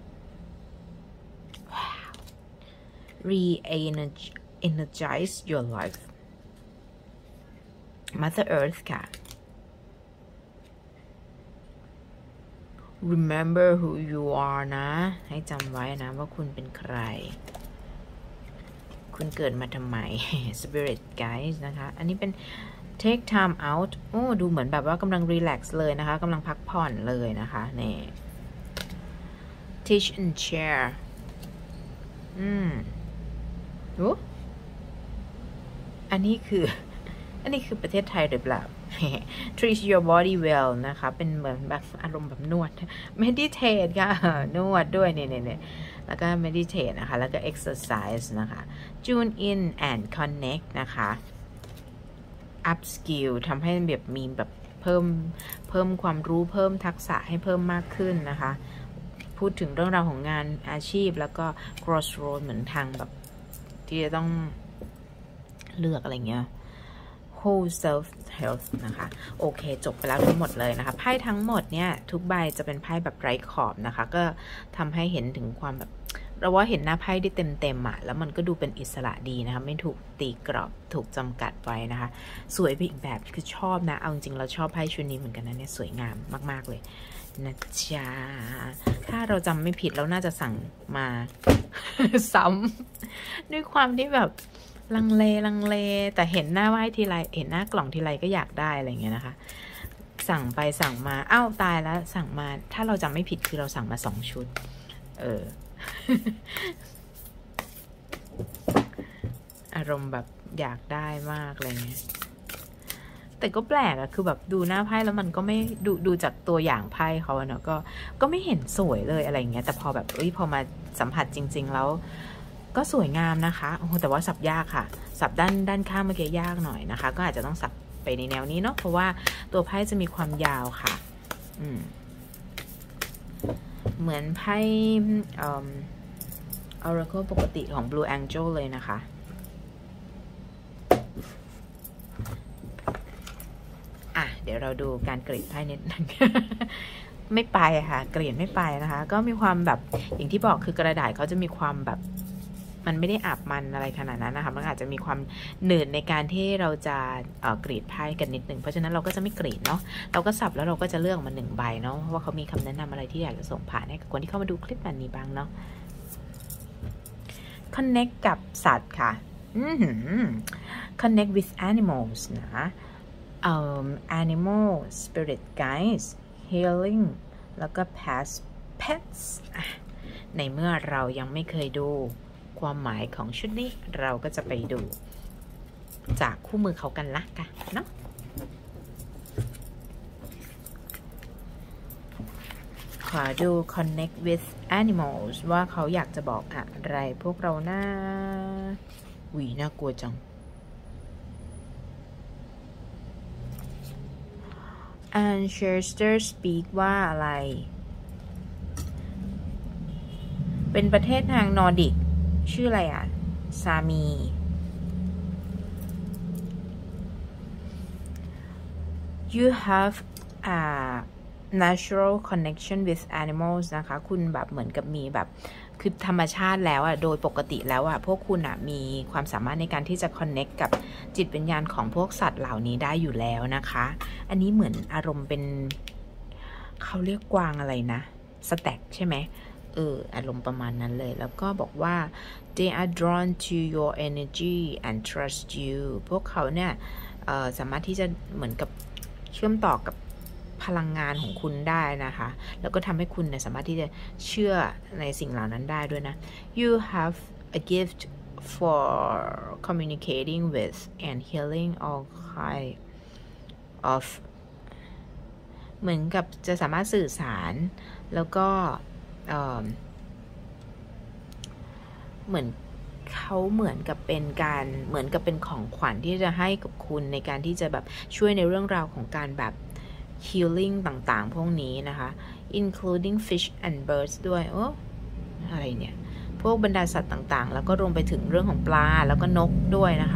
wow. re-energize your life Mother Earth ค่ะ remember who you are นะให้จำไว้นะว่าคุณเป็นใครคุณเกิดมาทำไม spirit guides นะคะอันนี้เป็นtake time out โอ้ดูเหมือนแบบว่ากำลังรีแลกซ์เลยนะคะกำลังพักผ่อนเลยนะคะนี่ teach and share อืมโอ้อันนี้คืออันนี้คือประเทศไทยหรือเปล่า treat your body well นะคะเป็นเหมือนแบบอารมณ์แบบนวด meditate ค่ะนวดด้วยเนี่ยเนี่ยแล้วก็ meditate นะคะแล้วก็ exercise นะคะ tune in and connect นะคะ up skill ทำให้แบบมีแบบเพิ่มเพิ่มความรู้เพิ่มทักษะให้เพิ่มมากขึ้นนะคะพูดถึงเรื่องราวของงานอาชีพแล้วก็ crossroad เหมือนทางแบบที่จะต้องเลือกอะไรเงี้ย whole self health นะคะโอเคจบไปแล้วทั้งหมดเลยนะคะไพ่ทั้งหมดเนี่ยทุกใบจะเป็นไพ่แบบไร้ขอบนะคะก็ทำให้เห็นถึงความแบบเราว่าเห็นหน้าไพ่ได้เต็มๆอ่ะแล้วมันก็ดูเป็นอิสระดีนะคะไม่ถูกตีกรอบถูกจำกัดไว้นะคะสวยไปอีกแบบคือชอบนะเอาจริงๆเราชอบไพ่ชุดนี้เหมือนกันนะเนี่ยสวยงามมากๆเลยนะจ๊ะถ้าเราจำไม่ผิดเราน่าจะสั่งมา ซ้ำด้วยความที่แบบลังเลลังเลแต่เห็นหน้าไพ่ทีไรเห็นหน้ากล่องทีไรก็อยากได้อะไรเงี้ยนะคะสั่งไปสั่งมาอ้าวตายแล้วสั่งมาถ้าเราจำไม่ผิดคือเราสั่งมาสองชุดเออ อารมณ์แบบอยากได้มากอะไรเงี้ยแต่ก็แปลกอะคือแบบดูหน้าไพ่แล้วมันก็ไม่ดูดูจากตัวอย่างไพ่เขาเนาะก็ก็ไม่เห็นสวยเลยอะไรเงี้ยแต่พอแบบเอ้ยพอมาสัมผัสจริงๆแล้วก็สวยงามนะคะโอ้แต่ว่าสับยากค่ะสับด้านด้านข้างเมื่อกี้ยากหน่อยนะคะก็อาจจะต้องสับไปในแนวนี้เนาะเพราะว่าตัวไพ่จะมีความยาวค่ะอืมเหมือนไพ่อืม Oracle ปกติของ Blue Angel เลยนะคะอ่ะเดี๋ยวเราดูการกรีดไพ่นิดนึง ไม่ไปค่ะกรีดไม่ไปนะคะก็มีความแบบอย่างที่บอกคือกระดาษเขาจะมีความแบบมันไม่ได้อับมันอะไรขนาดนั้นนะคะมันอาจจะมีความหนืดในการที่เราจะกรีดไพ่กันนิดหนึ่งเพราะฉะนั้นเราก็จะไม่กรีดเนาะเราก็สับแล้วเราก็จะเลือกมาหนึ่งใบเนาะว่าเขามีคำแนะนำอะไรที่อยากจะส่งผ่านให้กับคนที่เข้ามาดูคลิปแบบนี้บ้างเนาะ connect กับสัตว์ค่ะ connect with animals นะ um, animal spirit guides healing แล้วก็ past pets ในเมื่อเรายังไม่เคยดูความหมายของชุดนี้เราก็จะไปดูจากคู่มือเขากันละกันเนาะขอดู connect with animals ว่าเขาอยากจะบอกอะไรพวกเรานะอุ๊ยน่ากลัวจัง Ancestor speak ว่าอะไรเป็นประเทศทางนอร์ดิกชื่ออะไรอ่ะซามี you have a natural connection with animals นะคะคุณแบบเหมือนกับมีแบบคือธรรมชาติแล้วอ่ะโดยปกติแล้วอ่ะพวกคุณอ่ะมีความสามารถในการที่จะ connect กับจิตวิญญาณของพวกสัตว์เหล่านี้ได้อยู่แล้วนะคะอันนี้เหมือนอารมณ์เป็นเขาเรียกกวางอะไรนะสแต็กใช่ไหมเอออารมณ์ประมาณนั้นเลยแล้วก็บอกว่า they are drawn to your energy and trust you พวกเขาเนี่ยสามารถที่จะเหมือนกับเชื่อมต่อกับพลังงานของคุณได้นะคะแล้วก็ทำให้คุณเนี่ยสามารถที่จะเชื่อในสิ่งเหล่านั้นได้ด้วยนะ you have a gift for communicating with and healing all kind of เหมือนกับจะสามารถสื่อสารแล้วก็เอ่อเหมือนเขาเหมือนกับเป็นการเหมือนกับเป็นของขวัญที่จะให้กับคุณในการที่จะแบบช่วยในเรื่องราวของการแบบ healing ต่างๆพวกนี้นะคะ including fish and birds ด้วยโอ้อะไรเนี่ยพวกบรรดาสัตว์ต่างๆแล้วก็รวมไปถึงเรื่องของปลาแล้วก็นกด้วยนะคะ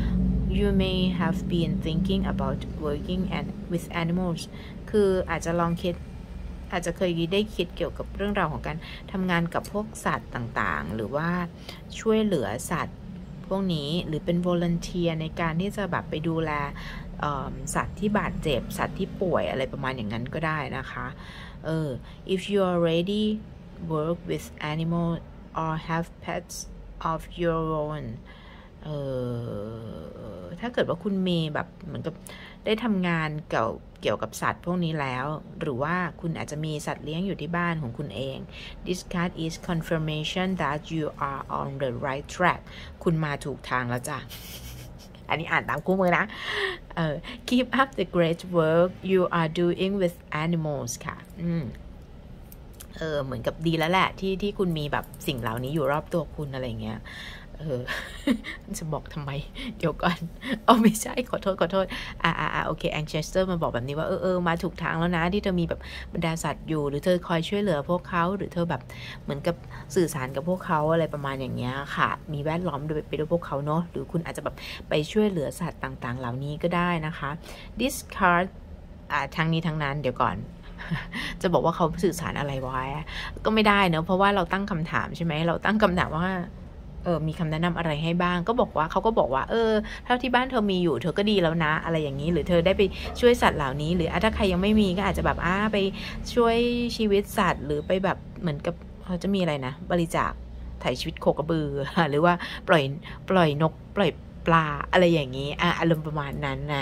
you may have been thinking about working and with animals คืออาจจะลองคิดอาจจะเคยได้คิดเกี่ยวกับเรื่องราวของการทำงานกับพวกสัตว์ต่างๆหรือว่าช่วยเหลือสัตว์พวกนี้หรือเป็น volunteer ในการที่จะแบบไปดูแลสัตว์ที่บาดเจ็บสัตว์ที่ป่วยอะไรประมาณอย่างนั้นก็ได้นะคะเออ if you already work with animal or have pets of your own เออถ้าเกิดว่าคุณมีแบบเหมือนกับได้ทำงานเกี่ยวเกี่ยวกับสัตว์พวกนี้แล้วหรือว่าคุณอาจจะมีสัตว์เลี้ยงอยู่ที่บ้านของคุณเอง This card is confirmation that you are on the right track คุณมาถูกทางแล้วจ้ะ อันนี้อ่านตามคู่มือนะเออ Keep up the great work you are doing with animals ค่ะอืมเออเหมือนกับดีแล้วแหละที่ที่คุณมีแบบสิ่งเหล่านี้อยู่รอบตัวคุณอะไรเงี้ยเออจะบอกทำไมเดี๋ยวก่อนเอาไม่ใช่ขอโทษขอโทษอ่าอ่าโอเคแองเชสเตอร์มาบอกแบบนี้ว่าเออเออมาถูกทางแล้วนะที่เธอมีแบบบรรดาสัตว์อยู่หรือเธอคอยช่วยเหลือพวกเขาหรือเธอแบบเหมือนกับสื่อสารกับพวกเขาอะไรประมาณอย่างเงี้ยค่ะมีแวดล้อมโดยไปด้วยพวกเขาเนาะหรือคุณอาจจะแบบไปช่วยเหลือสัตว์ต่างๆเหล่านี้ก็ได้นะคะ this card อ่าทั้งนี้ทั้งนั้นเดี๋ยวก่อนจะบอกว่าเขาสื่อสารอะไรไว้ก็ไม่ได้เนอะเพราะว่าเราตั้งคำถามใช่ไหมเราตั้งคำถามว่าเออมีคำแนะนำอะไรให้บ้างก็บอกว่าเขาก็บอกว่าเออเท่าที่บ้านเธอมีอยู่เธอก็ดีแล้วนะอะไรอย่างนี้หรือเธอได้ไปช่วยสัตว์เหล่านี้หรือถ้าใครยังไม่มีก็อาจจะแบบอ้าไปช่วยชีวิตสัตว์หรือไปแบบเหมือนกับเขาจะมีอะไรนะบริจาคถ่ายชีวิตโคกระบือหรือว่าปล่อยปล่อยนกปล่อยปลาอะไรอย่างนี้อ่ะอารมณ์ประมาณนั้นนะ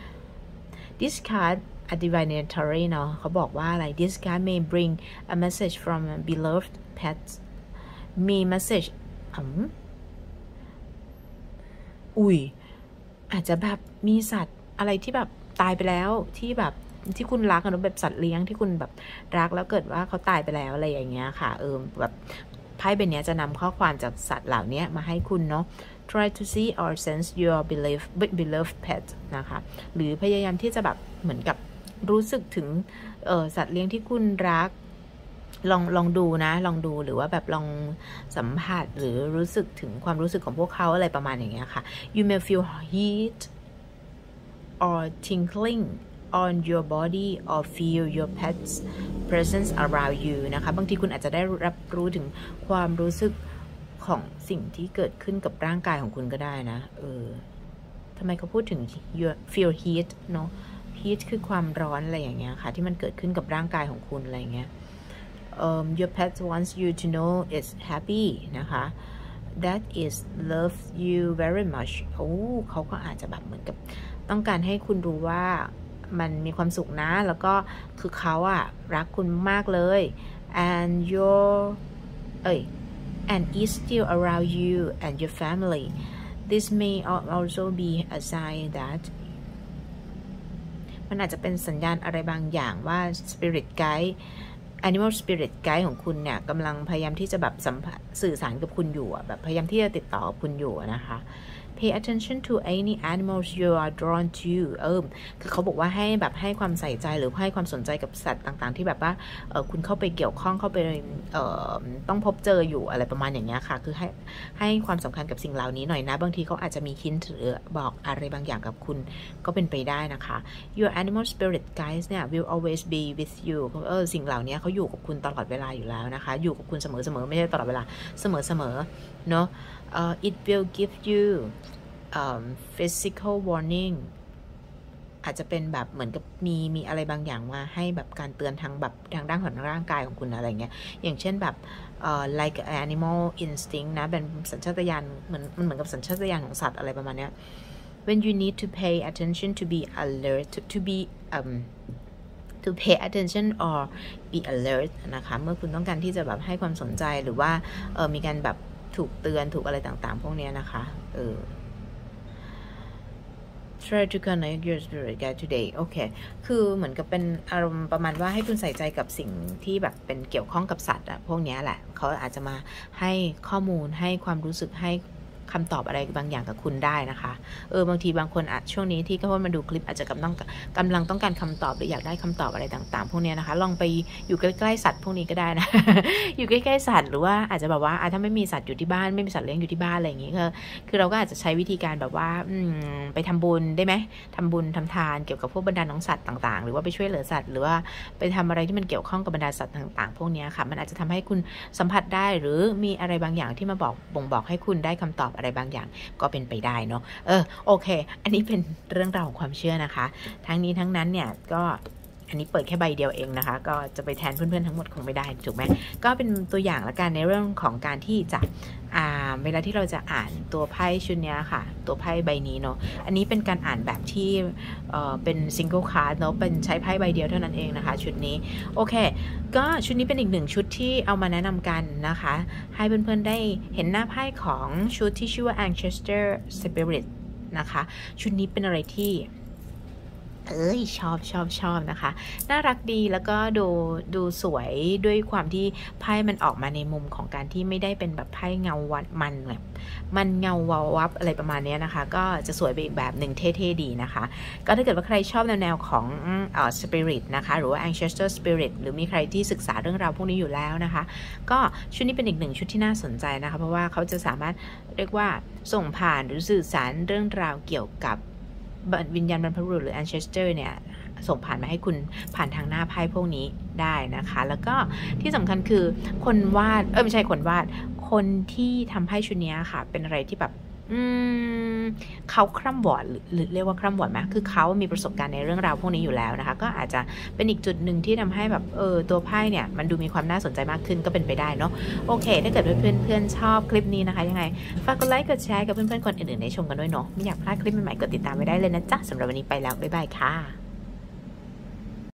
this card a divinatory เนาะเขาบอกว่าอะไร this card may bring a message from a beloved pets มี message อืมอุ้ยอาจจะแบบมีสัตว์อะไรที่แบบตายไปแล้วที่แบบที่คุณรักนะแบบสัตว์เลี้ยงที่คุณแบบรักแล้วเกิดว่าเขาตายไปแล้วอะไรอย่างเงี้ยค่ะเออแบบไพ่ใบนี้จะนำข้อความจากสัตว์เหล่านี้มาให้คุณเนาะ try to see or sense your beloved beloved pet นะคะหรือพยายามที่จะแบบเหมือนกับรู้สึกถึงเออสัตว์เลี้ยงที่คุณรักลองลองดูนะลองดูหรือว่าแบบลองสัมผัสหรือรู้สึกถึงความรู้สึกของพวกเขาอะไรประมาณอย่างเงี้ยค่ะ you may feel heat or tingling on your body or feel your pet's presence around you นะคะบางทีคุณอาจจะได้รับรู้ถึงความรู้สึกของสิ่งที่เกิดขึ้นกับร่างกายของคุณก็ได้นะเออทำไมเขาพูดถึง your feel heat เนาะ heat คือความร้อนอะไรอย่างเงี้ยค่ะที่มันเกิดขึ้นกับร่างกายของคุณอะไรอย่างเงี้ยUm, your pet wants you to know it's happy นะคะ that is love you very much โอ้เขาก็อาจจะแบบเหมือนกับต้องการให้คุณรู้ว่ามันมีความสุขนะแล้วก็คือเขาอะรักคุณมากเลย and your เอ้ย and is still around you and your family this may also be a sign that มันอาจจะเป็นสัญญาณอะไรบางอย่างว่า spirit guide Animal Spirit Guide ของคุณเนี่ยกำลังพยายามที่จะแบบสัมผัสสื่อสารกับคุณอยู่แบบพยายามที่จะติดต่อกับคุณอยู่นะคะ Pay attention to any animals you are drawn to เออคือเขาบอกว่าให้แบบให้ความใส่ใจหรือให้ความสนใจกับสัตว์ต่างๆที่แบบว่าเออคุณเข้าไปเกี่ยวข้องเข้าไปเอ่อต้องพบเจออยู่อะไรประมาณอย่างเงี้ยค่ะคือให้ให้ความสำคัญกับสิ่งเหล่านี้หน่อยนะบางทีเขาอาจจะมีฮินต์หรือบอกอะไรบางอย่างกับคุณก็เป็นไปได้นะคะ Your animal spirit guides เนี่ย will always be with you เออสิ่งเหล่านี้เขาอยู่กับคุณตลอดเวลาอยู่แล้วนะคะอยู่กับคุณเสมอๆไม่ใช่ตลอดเวลาเสมอๆเนาะUh, it will give you um, physical warning อาจจะเป็นแบบเหมือนกับมีมีอะไรบางอย่างมาให้แบบการเตือนทางแบบทางด้านของร่างกายของคุณอะไรเงี้ยอย่างเช่นแบบ uh, like animal instinct นะเป็นสัญชาตญาณเหมือนมันเหมือนกับสัญชาตญาณของสัตว์อะไรประมาณเนี้ย when you need to pay attention to be alert to, to be um to pay attention or be alert นะคะเมื่อคุณต้องการที่จะแบบให้ความสนใจหรือว่าเออมีการแบบถูกเตือนถูกอะไรต่างๆพวกนี้นะคะเออ try to connect your spirit guide today โอเคคือเหมือนกับเป็นอารมณ์ประมาณว่าให้คุณใส่ใจกับสิ่งที่แบบเป็นเกี่ยวข้องกับสัตว์อะพวกนี้แหละเขาอาจจะมาให้ข้อมูลให้ความรู้สึกให้คำตอบอะไรบางอย่างกับคุณได้นะคะเออบางทีบางคนอาจช่วงนี้ที่เขามาดูคลิปอาจจะกำลังกำลังต้องการคำตอบหรืออยากได้คำตอบอะไรต่างๆพวกนี้นะคะลองไปอยู่ใกล้ๆสัตว์พวกนี้ก็ได้นะ อยู่ใกล้ๆสัตว์หรือว่าอาจจะแบบว่าถ้าไม่มีสัตว์อยู่ที่บ้านไม่มีสัตว์เลี้ยงอยู่ที่บ้านอะไรอย่างงี้ก็คือเราก็อาจจะใช้วิธีการแบบว่าไปทำบุญได้ไหมทำบุญทำทานเกี่ยวกับพวกบรรดาน้องสัตว์ต่างๆหรือว่าไปช่วยเหลือสัตว์หรือว่าไปทำอะไรที่มันเกี่ยวข้องกับบรรดาสัตว์ต่างๆพวกนี้ค่ะมันอาจจะทำให้คุณสัมผัสได้หรือมีอะไรบางอย่างที่มาบอกบ่งบอกให้คุณได้คำตอบอะไรบางอย่างก็เป็นไปได้เนาะเออโอเคอันนี้เป็นเรื่องราวของความเชื่อนะคะทั้งนี้ทั้งนั้นเนี่ยก็อันนี้เปิดแค่ใบเดียวเองนะคะก็จะไปแทนเพื่อนๆทั้งหมดคงไม่ได้ถูกไหมก็เป็นตัวอย่างละกันในเรื่องของการที่จะอ่าเวลาที่เราจะอ่านตัวไพ่ชุดนี้ค่ะตัวไพ่ใบนี้เนาะอันนี้เป็นการอ่านแบบที่เอ่อเป็น single card เนาะเป็นใช้ไพ่ใบเดียวเท่านั้นเองนะคะชุดนี้โอเคก็ชุดนี้เป็นอีกหนึ่งชุดที่เอามาแนะนำกันนะคะให้เพื่อนๆได้เห็นหน้าไพ่ของชุดที่ชื่อว่า Ancestor Spirit นะคะชุดนี้เป็นอะไรที่เอ้ยชอบชอบชอบนะคะน่ารักดีแล้วก็ดูดูสวยด้วยความที่ไพ่มันออกมาในมุมของการที่ไม่ได้เป็นแบบไพ่เงาวัดมันแบบมันเงาวับวับอะไรประมาณนี้นะคะก็จะสวยไปอีกแบบหนึ่งเท่ๆดีนะคะก็ถ้าเกิดว่าใครชอบแนวๆของเอ่อ spirit นะคะหรือว่า ancestor spirit หรือมีใครที่ศึกษาเรื่องราวพวกนี้อยู่แล้วนะคะก็ชุดนี้เป็นอีกหนึ่งชุดที่น่าสนใจนะคะเพราะว่าเขาจะสามารถเรียกว่าส่งผ่านหรือสื่อสารเรื่องราวเกี่ยวกับวิญญาณบรรพบุรุษหรือ ancestor เนี่ยส่งผ่านมาให้คุณผ่านทางหน้าไพ่พวกนี้ได้นะคะแล้วก็ที่สำคัญคือคนวาดเออไม่ใช่คนวาดคนที่ทำไพ่ชุดนี้ค่ะเป็นอะไรที่แบบอืมเขาคร่ำวอดหรือเรียกว่าคร่ำวอดไหมคือเขามีประสบการณ์ในเรื่องราวพวกนี้อยู่แล้วนะคะก็อาจจะเป็นอีกจุดหนึ่งที่ทำให้แบบเออตัวไพ่เนี่ยมันดูมีความน่าสนใจมากขึ้นก็เป็นไปได้เนาะโอเคถ้าเกิดเพื่อนๆชอบคลิปนี้นะคะยังไงฝากกดไลค์กดแชร์กับเพื่อนๆคนอื่นๆได้ชมกันด้วยเนาะไม่อยากพลาดคลิปใหม่ๆกดติดตามไว้ได้เลยนะจ๊ะสำหรับวันนี้ไปแล้วบ๊ายบายค่ะ